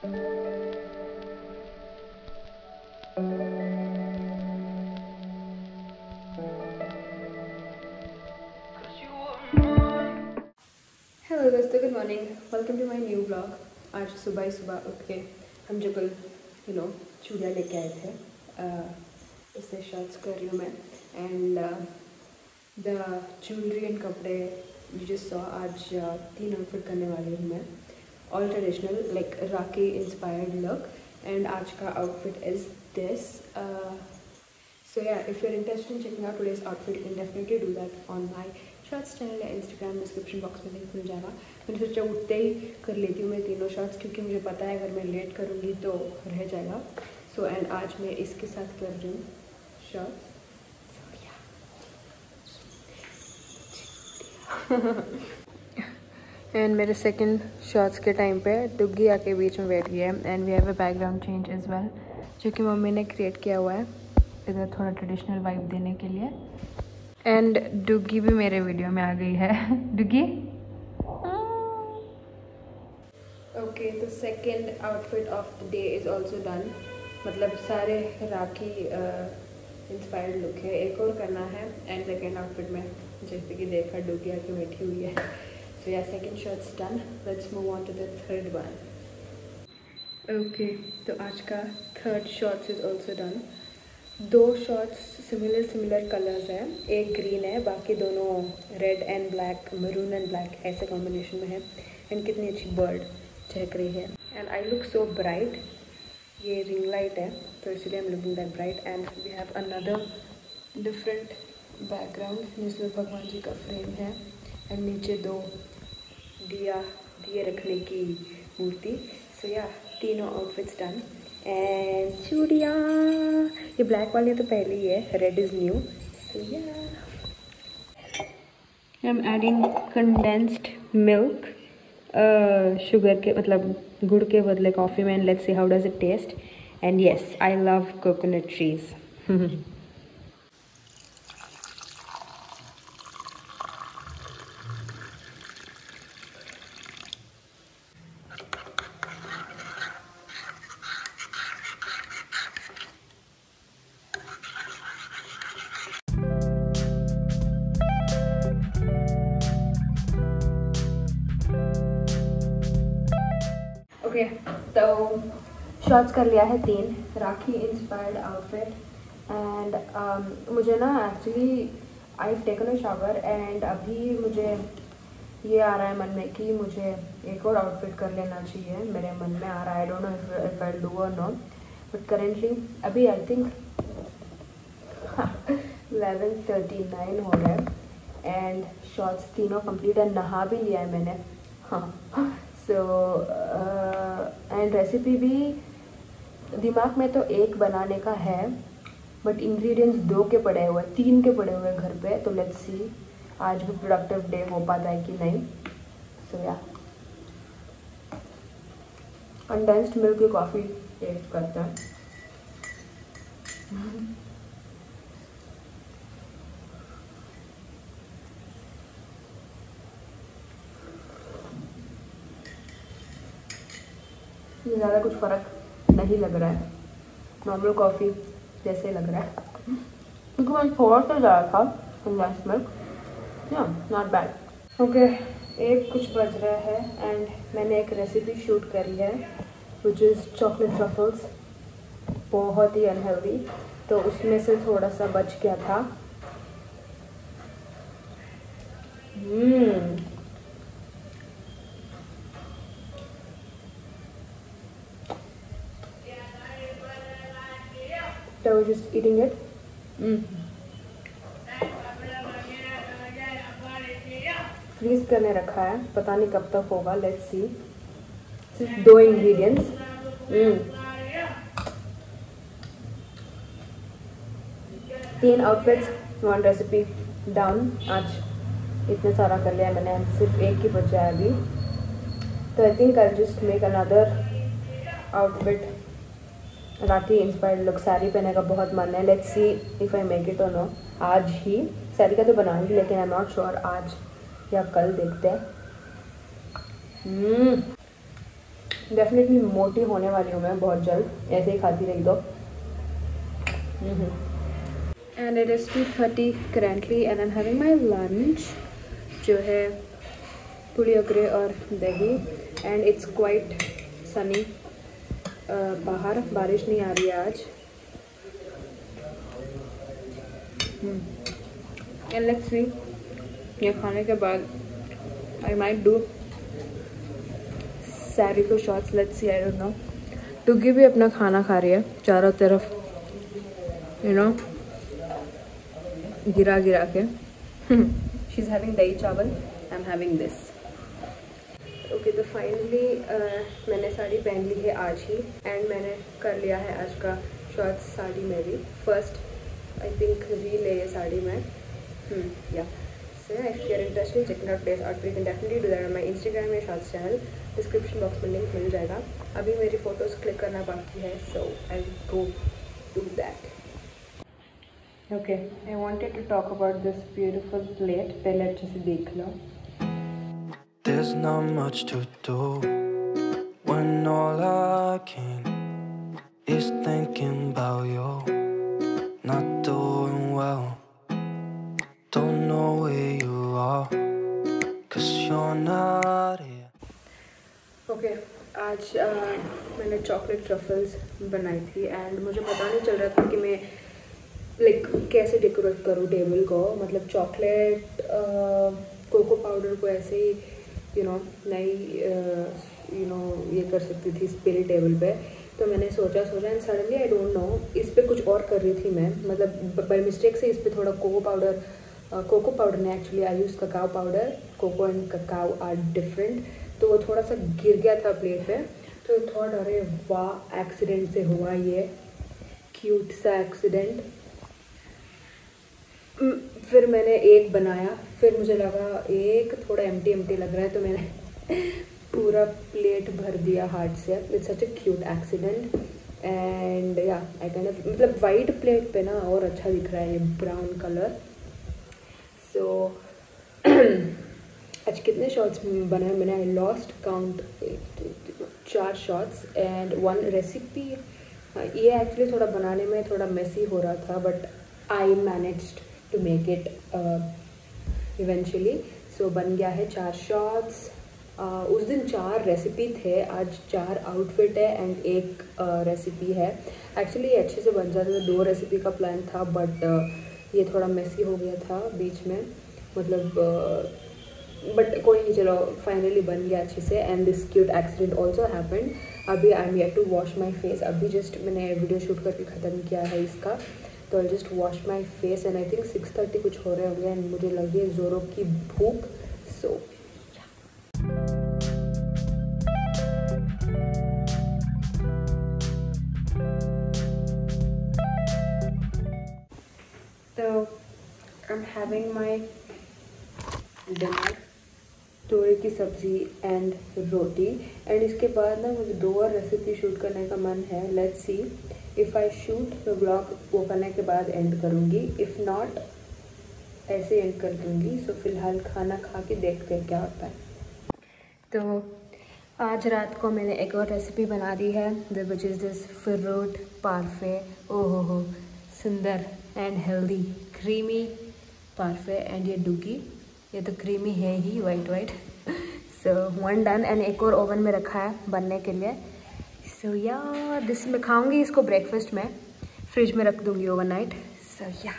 Hello दोस्तों, good morning, welcome to my new blog. आज सुबह ही सुबह उठ के हम जो कल चूड़ियाँ लेके आए थे, उससे शॉर्ट्स कर रही हूँ मैं। एंड द ज्वेलरी एंड कपड़े यू जस्ट सॉ, आज 3 आउटफिट करने वाली हूँ मैं। All traditional, like Rakhi inspired look. And आज का outfit is this. So yeah, if you're interested in checking out today's outfit, you can definitely do that on my shorts channel या Instagram description box में link मिल जाएगा। मैंने सोचा उठते ही कर लेती हूँ मैं तीनों शॉर्ट्स, क्योंकि मुझे पता है अगर मैं लेट करूँगी तो रह जाएगा। सो एंड आज मैं इसके साथ कर रही हूँ शॉर्ट्स। एंड मेरे सेकंड शॉर्ट्स के टाइम पे डुग्गी आके बीच में बैठ गया है। And we have a background change as well, जो कि मम्मी ने क्रिएट किया हुआ है इधर थोड़ा ट्रेडिशनल वाइब देने के लिए। एंड डुग्गी भी मेरे वीडियो में आ गई है। डुग्गी ओके, तो second outfit of the day is also done. मतलब सारे राखी इंस्पायर्ड लुक है, एक और करना है। एंड सेकेंड आउटफिट में जैसे कि देखा डुग्गी आके बैठी हुई है। So yeah second shots done, let's move on to the third one. Okay, तो आज का third shots is also done. 2 shorts similar colours हैं, एक ग्रीन है, बाकी दोनों red and black, maroon and black ऐसे कॉम्बिनेशन में है। एंड कितनी अच्छी बर्ड चहक रही है। And I look so bright. ये रिंग लाइट है तो इसलिए I am looking that bright. And we have another different background जिसमें भगवान जी का फ्रेम है एंड नीचे 2 दिए रखने की मूर्ति। सो या तीनों आउटफिट्स डन। एंड चूड़ियाँ, ये ब्लैक वाली तो पहले ही है, red is new. So yeah I am adding condensed milk, sugar के मतलब गुड़ के बदले कॉफ़ी में। And let's see how does it taste. And yes, I love coconut cheese. Okay, तो शॉर्ट्स कर लिया है 3 राखी इंस्पायर्ड आउटफिट। एंड मुझे ना actually I have taken a shower and अभी मुझे ये आ रहा है मन में कि मुझे एक और आउटफिट कर लेना चाहिए। मेरे मन में आ रहा है, I don't know if I do or not, but currently अभी आई थिंक 11:39 हो गए एंड शॉर्ट्स तीनों कंप्लीट है। नहा भी लिया है मैंने। हाँ, सो एंड रेसिपी भी दिमाग में तो एक बनाने का है, बट इंग्रेडिएंट्स 2 के पड़े हुए, 3 के पड़े हुए घर पे। तो लेट्स सी आज भी प्रोडक्टिव डे हो पाता है कि नहीं। सो या कंडेंस्ड मिल्क की कॉफ़ी टेस्ट करते हैं। ज़्यादा कुछ फ़र्क नहीं लग रहा है, नॉर्मल कॉफ़ी जैसे लग रहा है, क्योंकि मैं थोड़ा सा ज़्यादा था condensed milk. Yeah not bad. Okay, 1 कुछ बज रहा है एंड मैंने एक रेसिपी शूट करी है विच इज़ चॉकलेट ट्रफल्स। बहुत ही अनहेल्दी, तो उसमें से थोड़ा सा बच गया था। So I was just eating it. Freeze करने रखा है, पता नहीं कब तक होगा, लेट्स सी। सिर्फ 2 इंग्रेडिएंट्स। 3 outfits, 1 recipe down. आज इतना सारा कर लिया मैंने, सिर्फ 1 ही बचा है अभी। तो I think I just make another outfit, Rakhi inspired look. Sari पहनने का बहुत मन है, let's see if I make it or no. आज ही साड़ी का तो बनाऊंगी, लेकिन आई एम नॉट श्योर आज या कल, देखते हैं। डेफिनेटली मोटी होने वाली हूँ मैं बहुत जल्द, ऐसे ही खाती रही तो। And it is 2:30 currently and I am having my lunch जो है पुलियोगरे और दही। एंड इट्स क्वाइट सनी, बाहर बारिश नहीं आ रही है आज। एंड लेट्स सी, ये खाने के बाद आई माइट डू सैरी को shorts, let's see, I don't know. Duggi भी अपना खाना खा रही है चारों तरफ, यू नो, गिरा गिरा के। She is having dahi chawal, I am having this. Okay, तो फाइनली मैंने साड़ी पहन ली है आज ही एंड मैंने कर लिया है आज का शॉर्ट्स साड़ी में भी। फर्स्ट आई थिंक रील है ये साड़ी में, या। So if you're interested in checking out today's outfit, you can definitely do that on my Instagram या शॉर्ट्स चैनल। डिस्क्रिप्शन बॉक्स में लिंक मिल जाएगा। अभी मेरी फ़ोटोज़ क्लिक करना बाकी है, so I'll go do that. Okay, I wanted to talk about this beautiful plate. पहले अच्छे से देख लो। There's not much to do when all I can is thinking about you. Not doing well, don't know where you are, 'cause you're not here. Okay, आज मैंने chocolate truffles बनाई थी and मुझे पता नहीं चल रहा था कि मैं कैसे डेकोरेट करूँ टेबल को। मतलब चॉकलेट कोको पाउडर को ऐसे ही नहीं ये कर सकती थी स्पिल टेबल पे। तो मैंने सोचा and suddenly I don't know, इस पे कुछ और कर रही थी मैं, मतलब बाय मिस्टेक से इस पे थोड़ा कोको पाउडर ने, actually I use cacao powder. Cocoa and cacao are different. तो वो थोड़ा सा गिर गया था प्लेट पे, तो थॉट अरे वाह, एक्सीडेंट से हुआ ये, क्यूट सा एक्सीडेंट। फिर मैंने एक बनाया, फिर मुझे लगा एक थोड़ा एम्प्टी लग रहा है, तो मैंने पूरा प्लेट भर दिया हार्ट से। It's such a cute accident and yeah I can, मतलब वाइट प्लेट पे ना और अच्छा दिख रहा है ये ब्राउन कलर। सो आज कितने शॉट्स बनाए मैंने, I lost count, 4 shots and 1 recipe. ये एक्चुअली थोड़ा बनाने में थोड़ा मेसी हो रहा था, but I managed to make it eventually. So बन गया है 4 शॉट्स। उस दिन 4 रेसिपी थे, आज 4 आउटफिट है एंड 1 रेसिपी है। एक्चुअली ये अच्छे से बन जाता था, 2 रेसिपी का प्लान था, बट ये थोड़ा मेसी हो गया था बीच में, मतलब बट कोई नहीं, चलो फाइनली बन गया अच्छे से। And this cute accident also happened. अभी I am yet to wash my face. अभी जस्ट मैंने वीडियो शूट करके ख़त्म किया है इसका, तो I just wash my face and I think 6:30 कुछ हो रहे होंगे एंड मुझे लगी है ज़ोरों की भूख। So I am having my dinner, तोरी की सब्ज़ी एंड रोटी। एंड इसके बाद ना मुझे 2 और रेसिपी शूट करने का मन है। Let's see, if I shoot the blog वो करने के बाद एंड करूँगी, इफ़ नॉट ऐसे एंड कर दूँगी। सो फिलहाल खाना खा के देखते हैं क्या होता है। तो आज रात को मैंने एक और रेसिपी बना दी है, which is this fruit parfait. ओहो हो, सुंदर and healthy creamy parfait. And ये डुगी, ये तो क्रीमी है ही, वाइट। सो 1 डन एंड एक और ओवन में रखा है बनने के लिए। सो या दिस मैं खाऊंगी इसको ब्रेकफास्ट में, फ्रिज में रख दूंगी ओवरनाइट। सो या,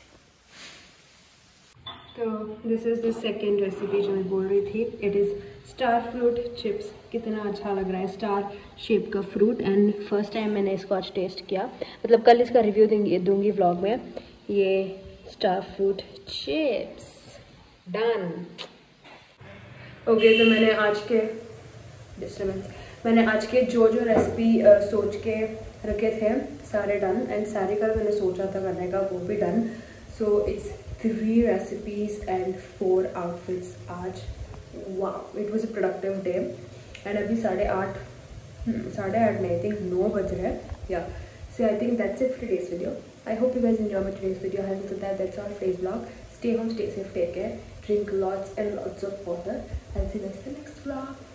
तो this is the second recipe जो मैं बोल रही थी। It is star fruit chips. कितना अच्छा लग रहा है, स्टार शेप का फ्रूट। एंड फर्स्ट टाइम मैंने इसको आज टेस्ट किया, मतलब कल इसका रिव्यू दूंगी व्लॉग में। ये star fruit chips done. Okay, तो मैंने आज के जो रेसिपी सोच के रखे थे सारे डन, एंड सारे का मैंने सोचा था करने का वो भी done. So it's 3 recipes and 4 outfits आज। वाह, it was a productive day. And अभी 8:30 नहीं, आई थिंक 9 बज रहे हैं। Yeah so I think that's it for today's video. I hope you guys enjoy my today's video. Having said that, that's all for today's vlog. Stay home, stay safe, take care, drink lots and lots of water. I'll see you guys in the next vlog.